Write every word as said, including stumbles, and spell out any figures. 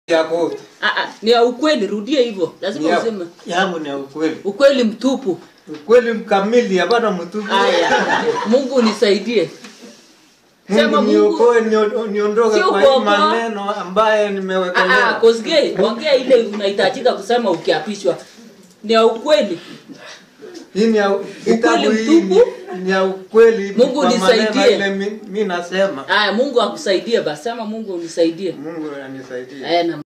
yako. Ah ah, ni ya ukweli, rudia hivyo. Lazima useme. Yangu ni ya ukweli. Ukweli mtupu. Ukweli mkamili, hapana mtupu. Haya. Mungu nisaidie. Sema Mungu niokoe, niondoke kwa hii maneno ambaye nimewekelea. Ah ah, Kosgei, ongea ile unahitajika kusema ukiapishwa. Ni ya ukweli. Hii ni ya ukweli mtupu. Ni ya ukweli. Mungu nisaidie. Mimi nasema. Haya, Mungu akusaidie basi. Sema Mungu unisaidie. Mungu anisaidie. Haya.